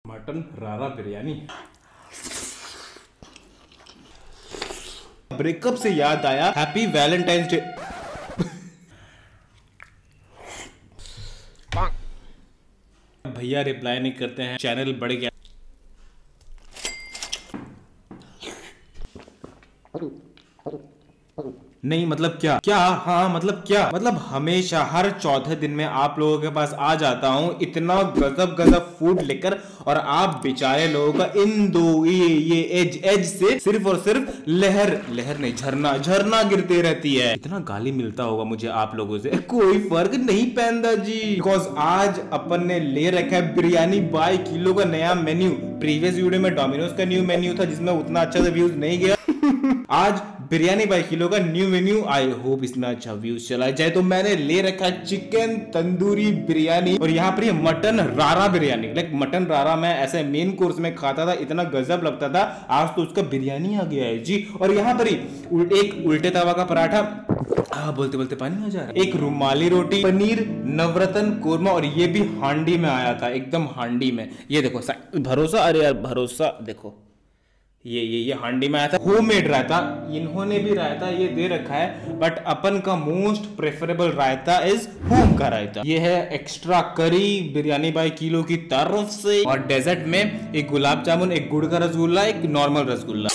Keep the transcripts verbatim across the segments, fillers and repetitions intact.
Mutton रारा biryani. Breakup से याद आया, हैप्पी वैलेंटाइंस डे। भैया रिप्लाई नहीं करते हैं, चैनल बढ़ गया। नहीं मतलब क्या क्या हाँ मतलब क्या मतलब हमेशा हर चौथे दिन में आप लोगों के पास आ जाता हूँ इतना गजब गजब फूड लेकर, और आप बेचारे लोगों का इन दो ये ये एज एज से सिर्फ और सिर्फ लहर लहर नहीं झरना झरना गिरते रहती है। इतना गाली मिलता होगा मुझे आप लोगों से, कोई फर्क नहीं पहनता जी। बिकॉज आज अपन ने ले रखा है बिरयानी बाई किलो का नया मेन्यू। प्रीवियस वीडियो में डोमिनोज का न्यू मेन्यू था जिसमें उतना अच्छा से व्यूज नहीं गया। आज बिरयानी बाई किलो का न्यू मेन्यू, आई होप इसमें अच्छा व्यूज चला जाए। तो मैंने ले रखा है चिकन तंदूरी बिरयानी, और यहाँ पर ये मटन रारा बिरयानी। लाइक मटन रारा मैं ऐसे मेन कोर्स में खाता था, इतना गजब लगता था, आज तो उसका बिरयानी आ गया है जी। और यहाँ पर ही एक उल्टे तवा का पराठा, हाँ बोलते बोलते पानी आ जा रहा है, एक रुमाली रोटी, पनीर नवरत्न कोरमा, और ये भी हांडी में आया था, एकदम हांडी में। ये देखो भरोसा, अरे यार भरोसा देखो, ये ये ये हांडी में आया था, होममेड रायता। इन्होंने भी रायता ये दे रखा है, बट अपन का most preferable raita is home का रायता। ये है एक्स्ट्रा करी बिरयानी बाई किलो की तरफ से, और डेजर्ट में एक गुलाब जामुन, एक गुड़ का रसगुल्ला, एक नॉर्मल रसगुल्ला।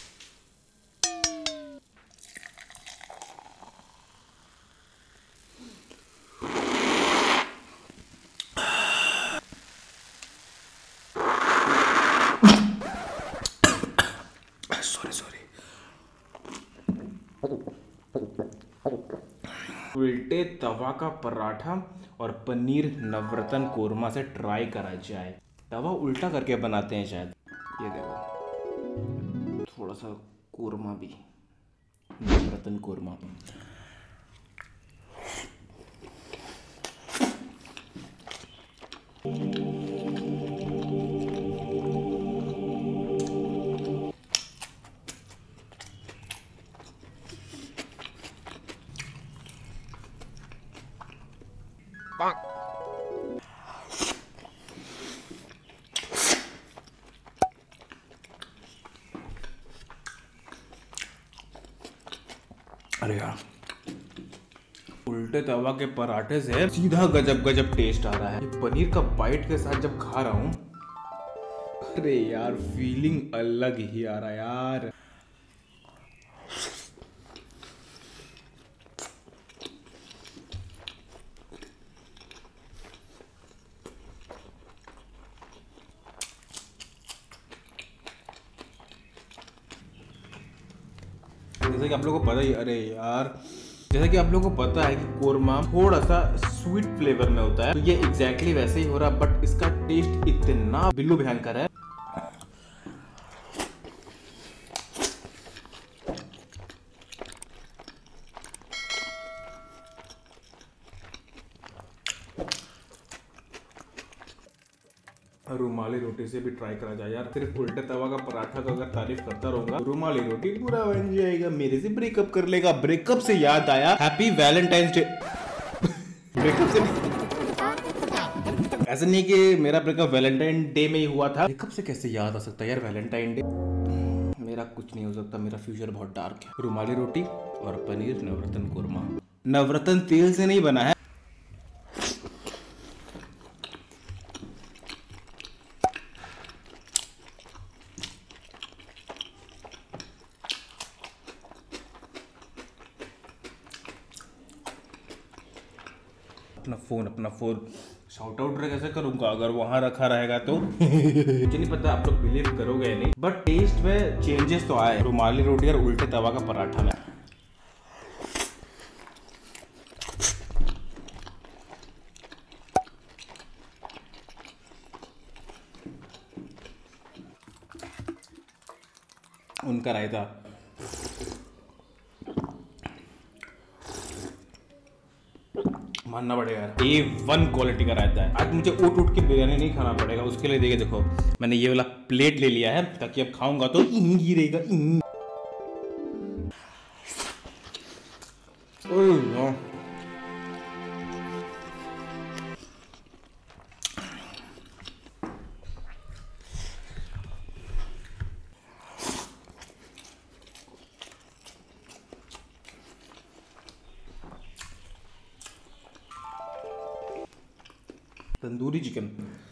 Sorry sorry. उल्टे तवा का पराठा और पनीर नवरत्न कोरमा से ट्राई करा जाए। तवा उल्टा करके बनाते हैं शायद, ये देखो थोड़ा सा कोरमा भी, नवरत्न कोरमा। अरे यार उल्टे तवा के पराठे से सीधा गजब गजब टेस्ट आ रहा है। ये पनीर का बाइट के साथ जब खा रहा हूं, अरे यार फीलिंग अलग ही आ रहा है यार। जैसे कि आप लोगों को पता ही, अरे यार जैसा कि आप लोगों को पता है कि कोरमा थोड़ा सा स्वीट फ्लेवर में होता है, तो ये एग्जैक्टली वैसे ही हो रहा है, बट इसका टेस्ट इतना बिल्लू भयंकर है। रुमाली रोटी से भी ट्राई करा जाए यार। सिर्फ उल्टे तवा का पराठा का अगर तारीफ करता रहूंगा, रुमाली रोटी पूरा बन जाएगा, मेरे से ब्रेकअप कर लेगा। ब्रेकअप से याद आया, हैप्पी वैलेंटाइंस डे। ब्रेकअप से ऐसा नहीं कि मेरा ब्रेकअप वैलेंटाइन डे में ही हुआ था। ब्रेकअप से कैसे याद आ सकता है यार वैलेंटाइन डे। मेरा कुछ नहीं हो सकता, मेरा फ्यूचर बहुत डार्क है। रुमाली रोटी और पनीर नवरत्न कोरमा, नवरत्न तेल से नहीं बना है। अपना फोन अपना फोन शाउट आउट कैसे करूंगा अगर वहां रखा रहेगा तो। मुझे नहीं पता आप लोग बिलीव करोगे नहीं, बट टेस्ट में चेंजेस तो आए रुमाली रोटी और उल्टे तवा का पराठा में। उनका रायता मानना पड़ेगा यार, ए वन क्वालिटी का रहता है। आज मुझे उठ उठ के बिरयानी नहीं खाना पड़ेगा, उसके लिए देखिए देखो मैंने ये वाला प्लेट ले लिया है ताकि अब खाऊंगा तो इन गिरेगा। तंदूरी चिकन।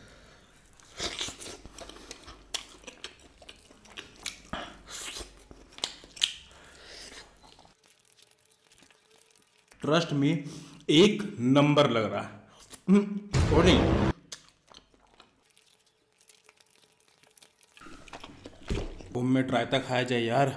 ट्रस्ट में एक नंबर लग रहा है। और नहीं, होममेड रायता खाया जाए यार।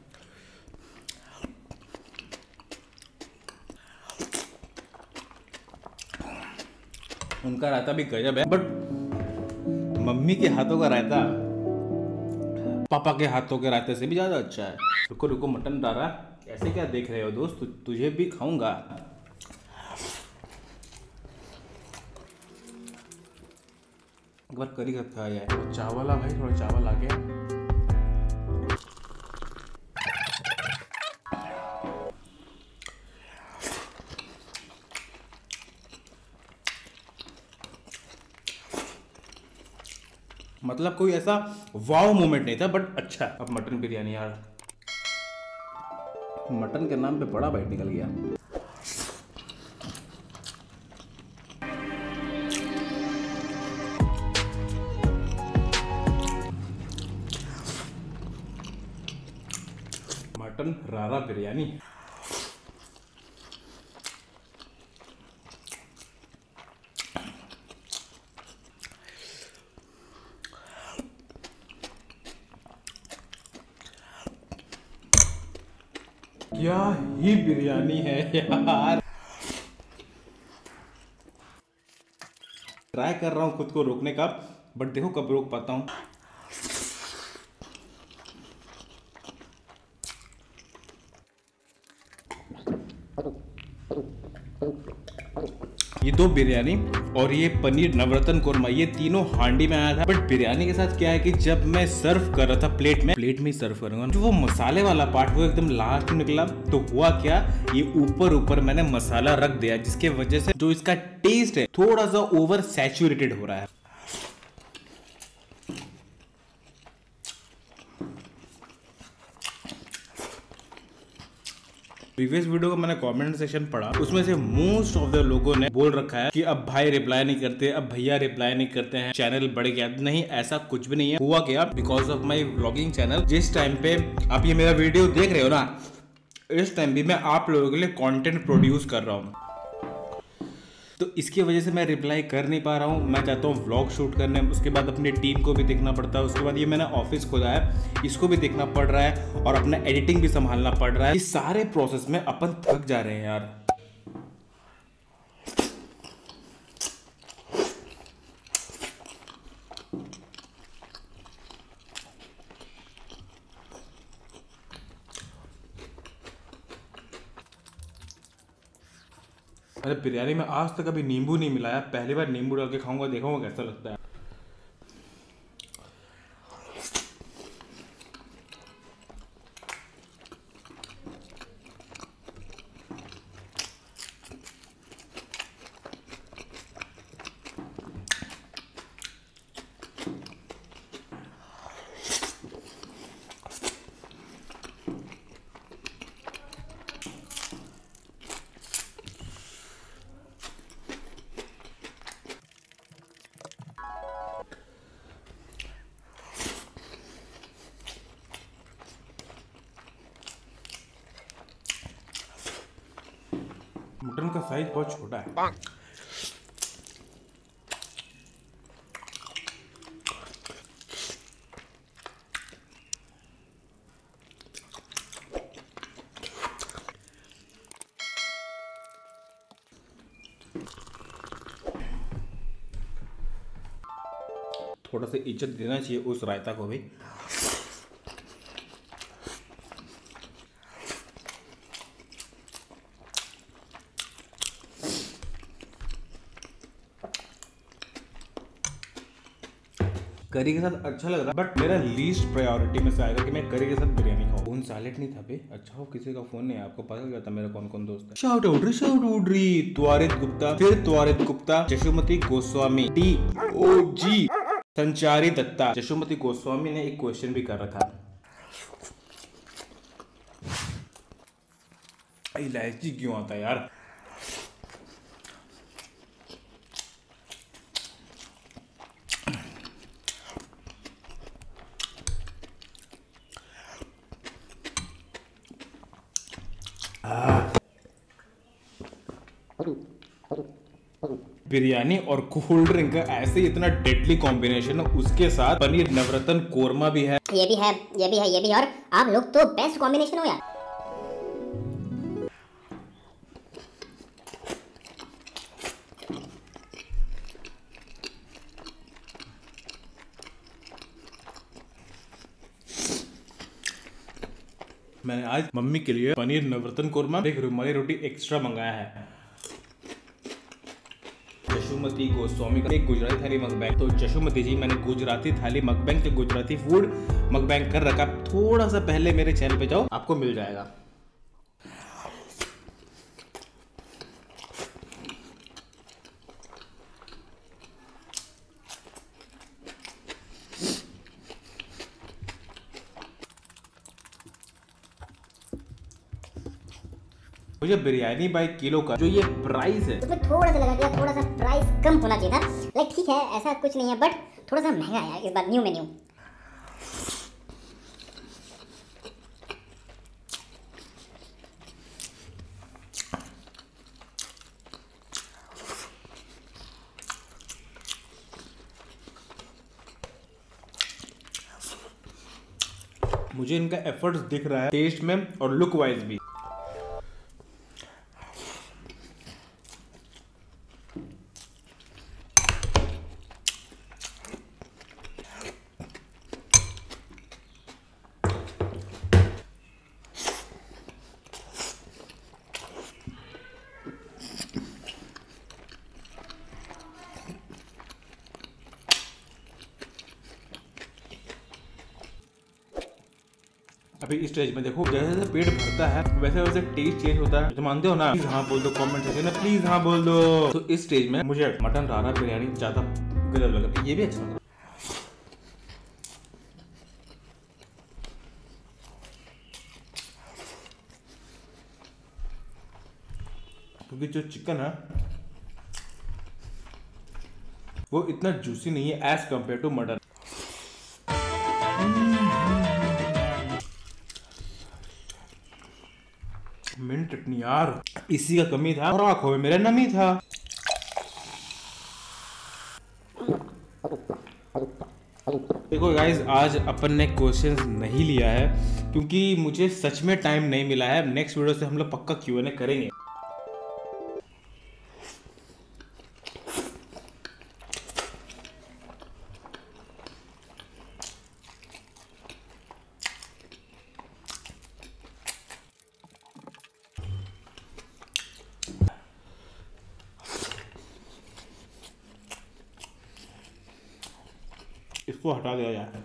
उनका रायता भी गजब है, बट मम्मी के हाथों का रायता पापा के हाथों के रायते से भी ज्यादा अच्छा है। रुको रुको, मटन डाला, ऐसे क्या देख रहे हो दोस्त, तु, तुझे भी खाऊंगा। एक बार करी का खाया है। चावल आ भाई, थोड़ा चावल आ गया। मतलब कोई ऐसा वाव मोमेंट नहीं था, बट अच्छा। अब मटन बिरयानी यार, मटन के नाम पे बड़ा बाइट निकल गया। मटन रारा बिरयानी। क्या ही बिरयानी है यार। ट्राई कर रहा हूं खुद को रोकने का, बट देखो कब रोक पाता हूं। ये दो बिरयानी और ये पनीर नवरत्न कोरमा, ये तीनों हांडी में आया था। बट बिरयानी के साथ क्या है कि जब मैं सर्व कर रहा था प्लेट में प्लेट में ही सर्व करूंगा, जो वो मसाले वाला पार्ट वो एकदम लास्ट में निकला। तो हुआ क्या, ये ऊपर ऊपर मैंने मसाला रख दिया, जिसके वजह से जो इसका टेस्ट है थोड़ा सा ओवर सैचुरेटेड हो रहा है। प्रीवियस वीडियो को मैंने कमेंट सेक्शन पढ़ा, उसमें से मोस्ट ऑफ द लोगों ने बोल रखा है कि अब भाई रिप्लाई नहीं करते, अब भैया रिप्लाई नहीं करते हैं, चैनल बढ़ गया। नहीं, ऐसा कुछ भी नहीं है। हुआ क्या, because of my vlogging channel, जिस टाइम पे आप ये मेरा वीडियो देख रहे हो ना, इस टाइम भी मैं आप लोगों के लिए कंटेंट प्रोड्यूस कर रहा हूँ, तो इसकी वजह से मैं रिप्लाई कर नहीं पा रहा हूँ। मैं चाहता हूँ व्लॉग शूट करने, उसके बाद अपनी टीम को भी देखना पड़ता है, उसके बाद ये मैंने ऑफिस खोला है, इसको भी देखना पड़ रहा है, और अपना एडिटिंग भी संभालना पड़ रहा है। इस सारे प्रोसेस में अपन थक जा रहे हैं यार। अरे बिरयानी में आज तक अभी नींबू नहीं मिलाया, पहली बार नींबू डाल के खाऊंगा, देखूंगा कैसा लगता है। मटन का साइज बहुत छोटा है। थोड़ा सा इज्जत देना चाहिए उस रायता को भी। करी के साथ अच्छा लग रहा है, बट मेरा लीस्ट प्रायोरिटी में से आएगा कि मैं करी के साथ बिरयानी खाऊं। फोन साइलेंट नहीं था बे। अच्छा हो किसी का फोन नहीं है, आपको पता चल था मेरा कौन कौन दोस्त है। शाउट आउट रे, शाउट आउट रे। त्वरित गुप्ता, फिर Twarit Gupta, Jashumati Goswami, D O G, Sanchari Datta. जशुमती Goswami ने एक क्वेश्चन भी कर रखा था, इलायची क्यों आता है यार। बिरयानी और कोल्ड ड्रिंक का ऐसे इतना डेडली कॉम्बिनेशन है, उसके साथ पनीर नवरत्न कोरमा भी है, ये भी है, ये भी है, ये भी, और आप लोग तो बेस्ट कॉम्बिनेशन हो यार। मैंने आज मम्मी के लिए पनीर नवरत्न कोरमा एक रुमाली रोटी एक्स्ट्रा मंगाया है। जशुमती गोस्वामी का एक गुजराती थाली मकबैंग। तो जशुमती जी, मैंने गुजराती थाली मकबैंग के गुजराती फूड मकबैंग कर रखा, थोड़ा सा पहले मेरे चैनल पे जाओ, आपको मिल जाएगा। मुझे बिरयानी बाई किलो का जो ये प्राइस है, उसमें थोड़ा सा लगा दिया, थोड़ा सा प्राइस कम होना चाहिए था। लाइक ठीक है, ऐसा कुछ नहीं है, बट थोड़ा सा महंगा है इस बार न्यू मेन्यू। मुझे इनका एफर्ट्स दिख रहा है टेस्ट में और लुक वाइज भी। अभी इस स्टेज में देखो, जैसे जैसे पेट भरता है वैसे वैसे टेस्ट चेंज होता है, तो मानते हो ना? प्लीज हाँ बोल दो कमेंट सेक्शन में, प्लीज हाँ बोल दो। तो इस स्टेज में मुझे मटन रारा बिरयानी ज्यादा गजब लगा, ये भी अच्छा लगा, क्योंकि जो चिकन है वो इतना जूसी नहीं है as compared to mutton. Mint chutney यार, इसी का कमी था और आंखों में मेरे नमी था। देखो गाइज, आज अपन ने क्वेश्चंस नहीं लिया है क्योंकि मुझे सच में टाइम नहीं मिला है। नेक्स्ट वीडियो से हम लोग पक्का क्यू एन ए करेंगे। इसको हटा दिया जाए,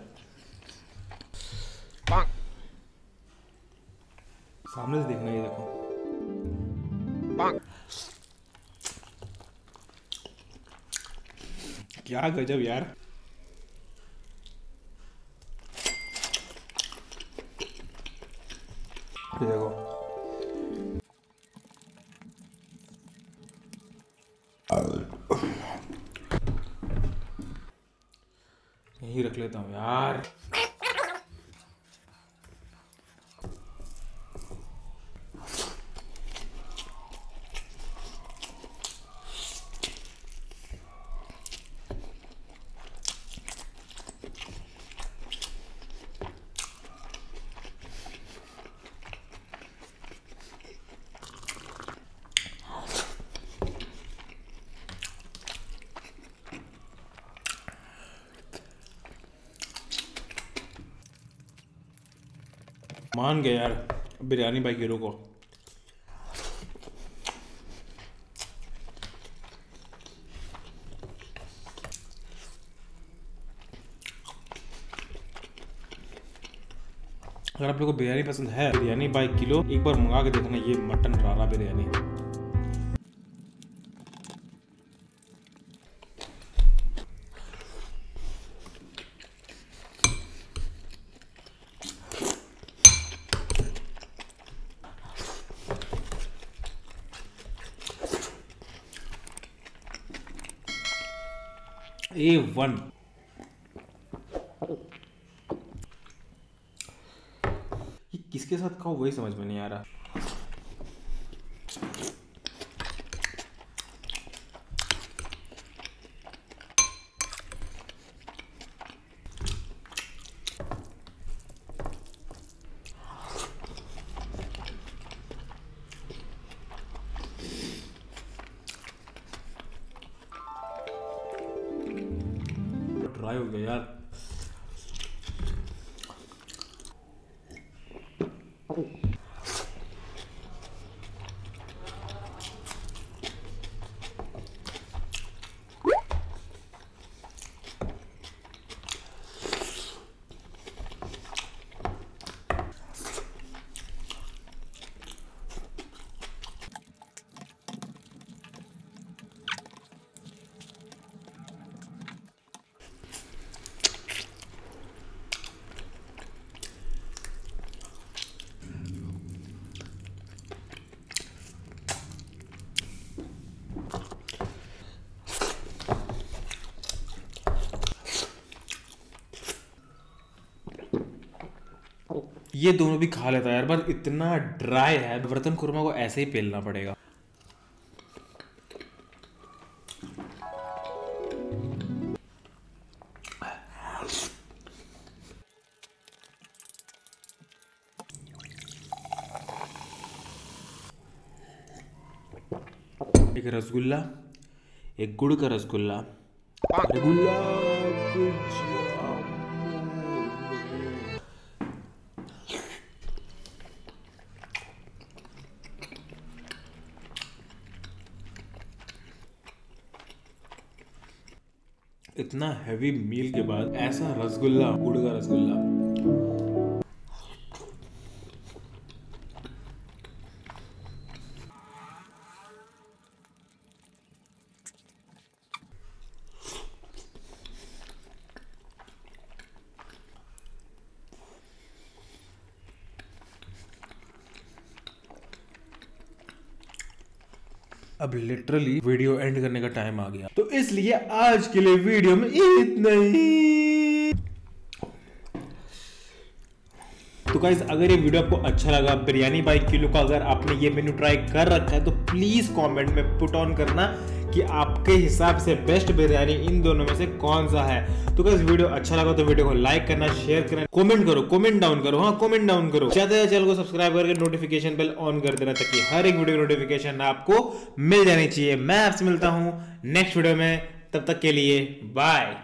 सामने से देखना, ये देखो क्या गजब यार। ये देखो, यही रख लेता हूँ यार। मान गए यार बिरयानी बाई किलो को। अगर आप लोगों को बिरयानी पसंद है, बिरयानी बाई किलो एक बार मंगा के देखना, ये मटन रारा बिरयानी। ए वन। ये किसके साथ खाओ वही समझ में नहीं आ रहा। हो गया यार। ये दोनों भी खा लेता है यार, बस इतना ड्राई है, बर्तन खुरमा को ऐसे ही पेलना पड़ेगा। एक रसगुल्ला, एक गुड़ का रसगुल्ला, गुलाब जामुन। इतना हैवी मील के बाद ऐसा रसगुल्ला, गुड़ का रसगुल्ला। अब लिटरली वीडियो एंड करने का टाइम आ गया, तो इसलिए आज के लिए वीडियो में इतना ही। तो गाइस, अगर ये वीडियो आपको अच्छा लगा, बिरयानी बाई किलो का अगर आपने ये मेन्यू ट्राई कर रखा है, तो प्लीज कमेंट में पुट ऑन करना कि आपके हिसाब से बेस्ट बिरयानी इन दोनों में से कौन सा है। तो गाइस, वीडियो अच्छा लगा तो वीडियो को लाइक करना, शेयर करना, कमेंट करो, कमेंट डाउन करो, हाँ कमेंट डाउन करो। ज्यादा से चैनल को सब्सक्राइब करके नोटिफिकेशन बेल ऑन कर देना, ताकि हर एक वीडियो नोटिफिकेशन आपको मिल जानी चाहिए। मैं आपसे मिलता हूँ नेक्स्ट वीडियो में, तब तक के लिए बाय।